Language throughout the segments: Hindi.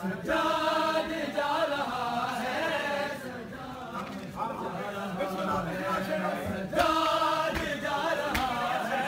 सज्जाद जा रहा है, सज्जाद जा रहा है,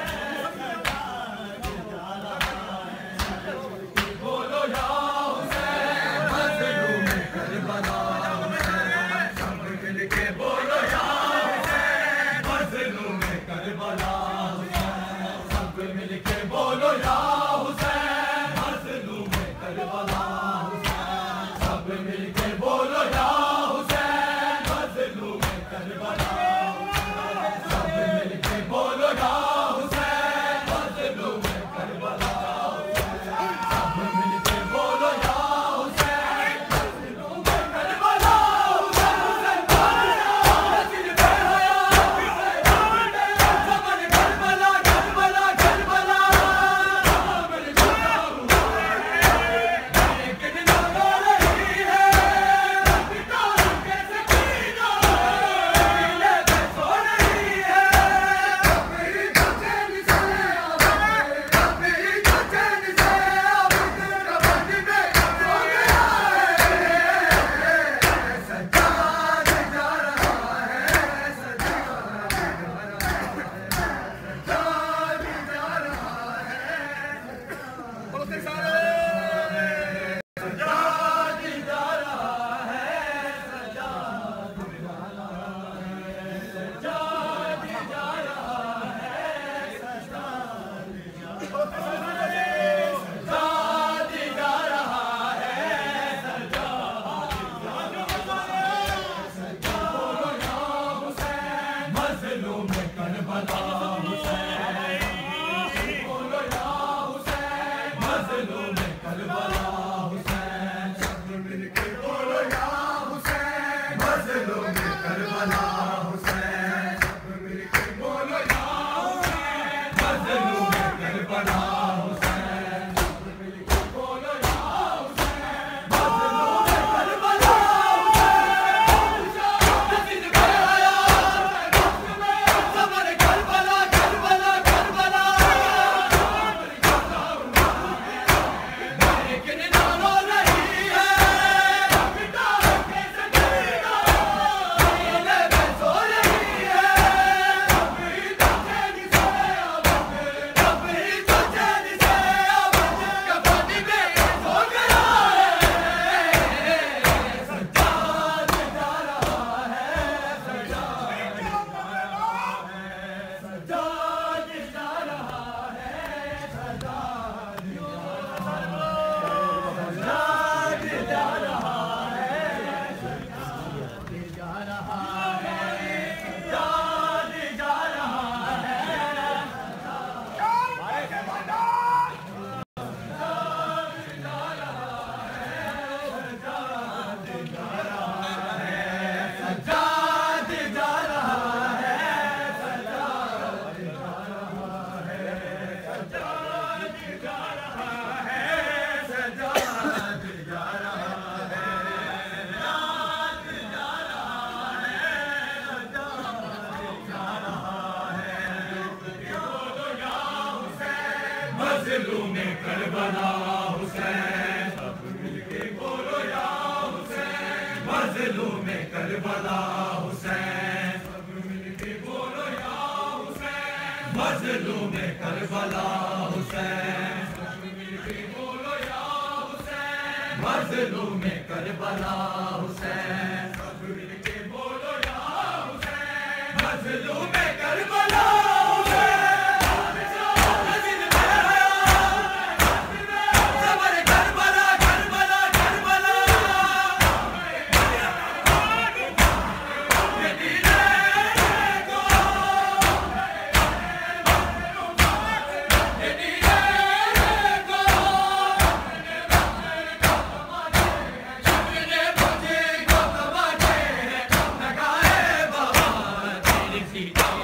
बोलो या हुसैन मज़लूम करबला, सब मिलके बोलो या हुसैन मज़लूम करबला, सब मिलके बोलो या हुसैन मज़लूम करबला, सब मिलके बोलो या हुसैन मज़लूम करबला, सब मिलके बोलो या हुसैन मज़लूम करबला, सब मिलके बोलो या हुसैन मज़लूम करबला, हुसैन नसीब पे हया ज़मान करबला, करबला, करबला मैं जाता हूँ लेकिन ना रही है पिता के सकीना, दिले पे सो रही है मेरी चैन से, मेरी चैन से अब रबन में सो गया है, सज्जाद जा रहा है, सज्जाद जा रहा है, सज्जाद जा रहा है, सज्जाद जा रहा है, सज्जाद जा रहा है, सज्जाद जा रहा है, बोलो या हुसैन मज़लूम करबला, हुसैन बोलो या हुसैन मज़लूम करबला, हुसैन सब मिलके बोलो या हुसैन मज़लूम करबला, हुसैन सब मिलके बोलो या हुसैन मज़लूम करबला, हुसैन सब मिलके बोलो या हुसैन मज़लूम करबला, नसीब पे हया ज़मान करबला, करबला, करबला लेकिन ना रो रही है पिता के सकीना, दिले पे सो रही है अपनी चैन से, अपनी चैन से अब कफन में सो गया है, सज्जाद जा रहा है, सज्जाद जा रहा है, सज्जाद जा रहा है, सज्जाद जा रहा है, सज्जाद जा रहा है, सज्जाद जा रहा है, सज्जाद जा रहा है, सज्जाद जा रहा है, सज्जाद जा रहा है, बोलो या हुसैन मज़लूम करबला, हुसैन सब मिलके बोलो या हुसैन मज़लूम करबला, हुसैन सब मिलके बोलो या हुसैन मज़लूम करबला, हुसैन सब मिलके बोलो या हुसैन मज़लूम करबला, हुसैन सब मिलके बोलो या हुसैन मज़लूम करबला, नसीब पे हया ज़मान करबला, करबला, करबला ये दिले को, ये दिले को अपने बच्चे को कमाते हैं लगाए बाबा तेरी सीता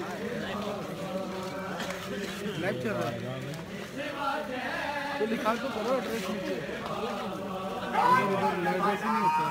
लाइव चल रहा है तो लिखा तो करो एड्रेस नीचे एड्रेस नहीं होता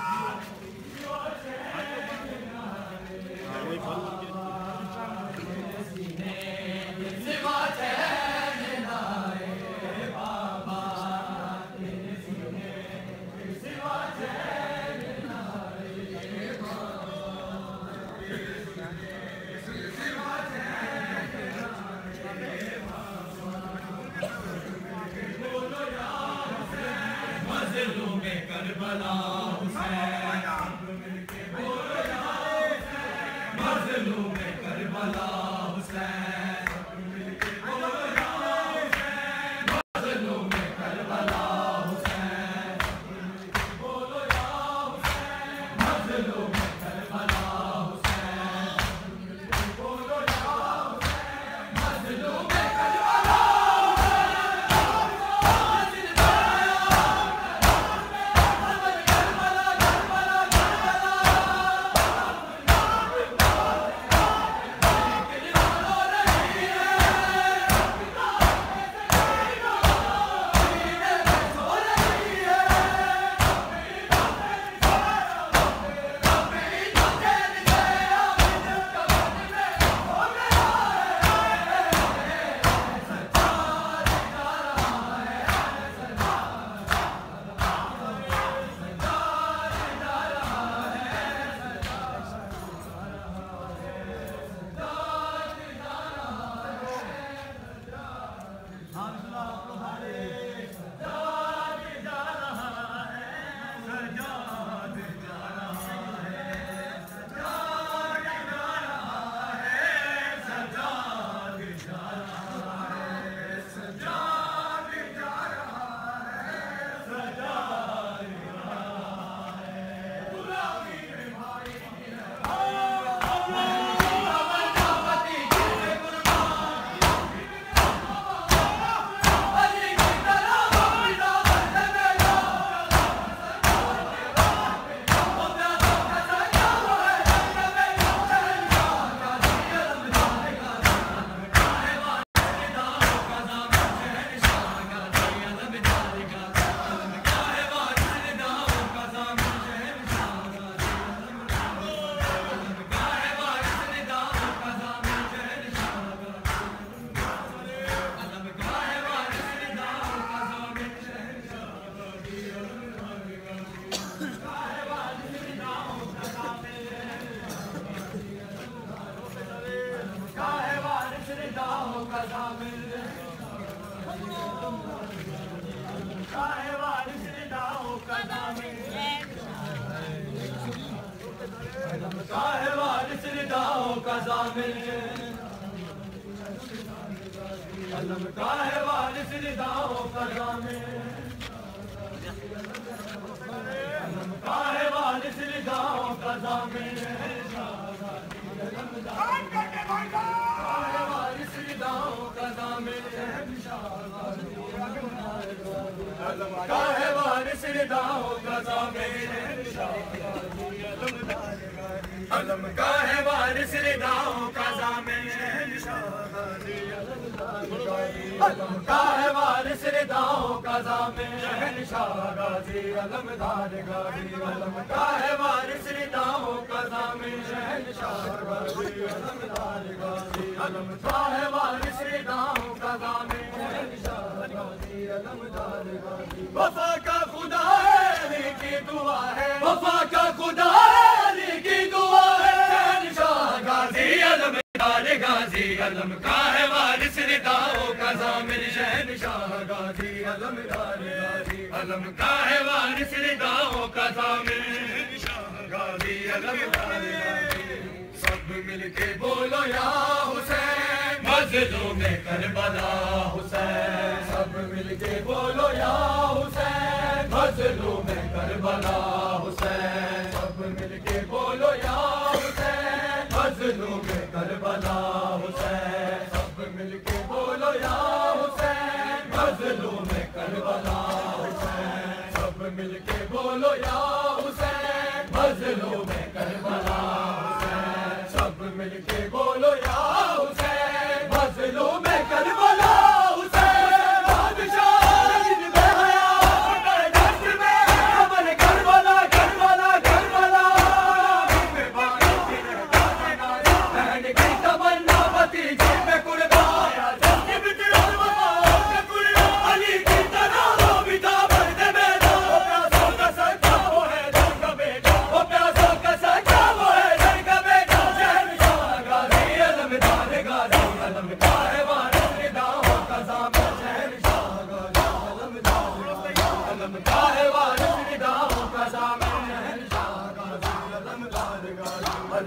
वफा का खुदा है की दुआ है, वफा का खुदा है की दुआ है। शहंशाह गाजी अलमदार गाजी अलम का है वारिस रिदाओं का ज़ामिन। शहंशाह गाजी अलमदार गाजी अलम का है वारिस रिदाओं का ज़ामिन। शहंशाह गाजी अलमदार गाजी सब मिलके बोलो या हुसैन, मज़लूम करबला हुसैन। सब मिलके बोलो या हुसैन, मज़लूम करबला हुसैन। सब मिलके बोलो या हुसैन, मज़लूम करबला हुसैन। सब मिलके बोलो या हुसैन, मज़लूम करबला हुसैन। सब मिलके बोलो या हुसैन, मज़लूम करबला हुसैन। सब मिलके बोलो या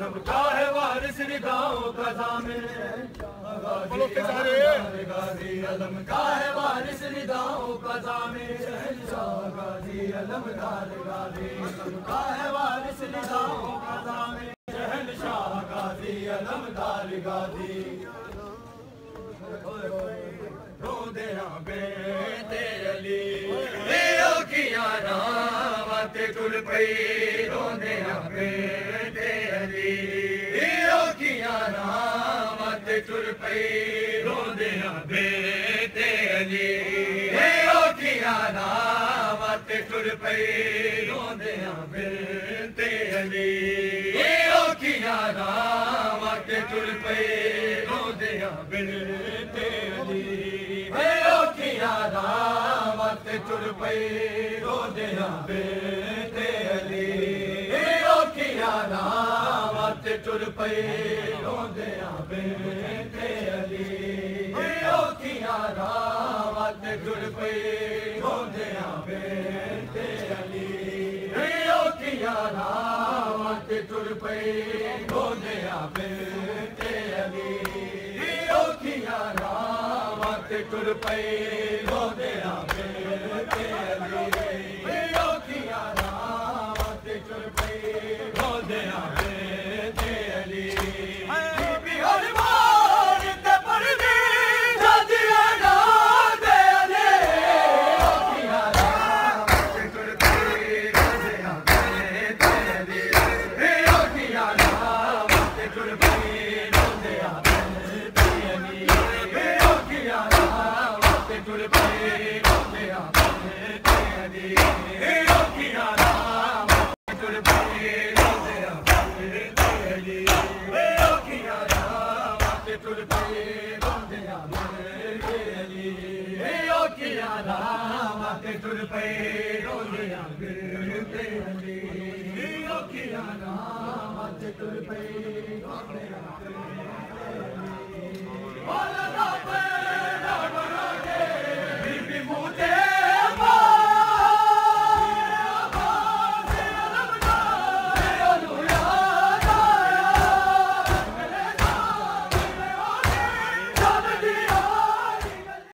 अलम का है वारिस निगाहों का ज़ामिन गाजी अलम का है वारिस निगाहों का ज़ामिन गाजी अलमदार गाजी अलम का है वारिस निगाहों का ज़ामिन शहंशाह गाजी अलमदार गाजी रोंदे बेटे अली किया रावत टुल पई रोंदे बेटे अली किया रावत टुल पई रोंदे बेटे अली किया रावत टुल पई रोंदे बेटे अली किया रावत टुल पई रोंदे बेटे अली किया रावत टुल पई रोंदे बेटे अली किया रावत टुल पई रोंदे बेटे अली किया रावत टुल पई रोंदे बेटे अली किया रावत टुल पई रोंदे बेटे अली किया रावत टुल पई रोंदे बेटे अली किया रावत टुल पई रोंदे बेटे अली बीबी हरमान ते परदी जदिया ना दे अली किया रावत टुल पई रोंदे बेटे अली किया रावत टुल पई रोंदे बेटे अली किया रावत टुल पई रोंदे बेटे अली किया रावत टुल पई रोंदे बेटे अली किया रावत टुल पई रोंदे बेटे अली किया रावत टुल पई रोंदे बेटे अली किया रावत टुल पई रोंदे